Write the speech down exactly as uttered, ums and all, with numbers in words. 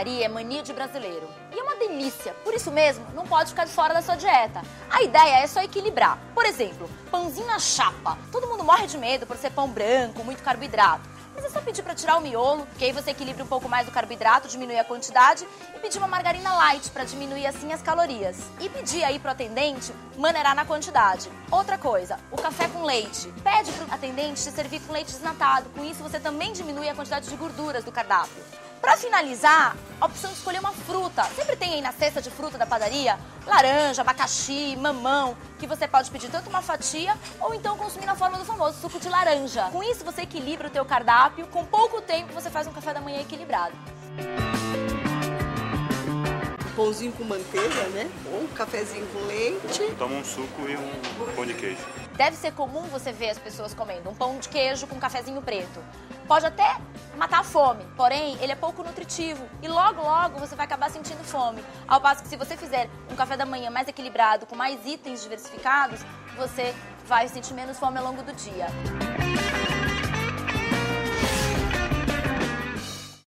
padaria é mania de brasileiro. E é uma delícia. Por isso mesmo, não pode ficar de fora da sua dieta. A ideia é só equilibrar. Por exemplo, pãozinho na chapa. Todo mundo morre de medo por ser pão branco, muito carboidrato. Mas é só pedir para tirar o miolo, que aí você equilibra um pouco mais o carboidrato, diminui a quantidade, e pedir uma margarina light para diminuir assim as calorias. E pedir aí pro atendente maneirar na quantidade. Outra coisa, o café com leite. Pede pro atendente te servir com leite desnatado. Com isso você também diminui a quantidade de gorduras do cardápio. Para finalizar, a opção de escolher uma fruta. Sempre tem aí na cesta de fruta da padaria laranja, abacaxi, mamão, que você pode pedir tanto uma fatia ou então consumir na forma do famoso suco de laranja. Com isso você equilibra o teu cardápio, com pouco tempo você faz um café da manhã equilibrado. Pãozinho com manteiga, né? Ou um cafezinho com leite. Toma um suco e um pão de queijo. Deve ser comum você ver as pessoas comendo um pão de queijo com um cafezinho preto. Pode até matar a fome, porém ele é pouco nutritivo e logo, logo você vai acabar sentindo fome. Ao passo que se você fizer um café da manhã mais equilibrado, com mais itens diversificados, você vai sentir menos fome ao longo do dia.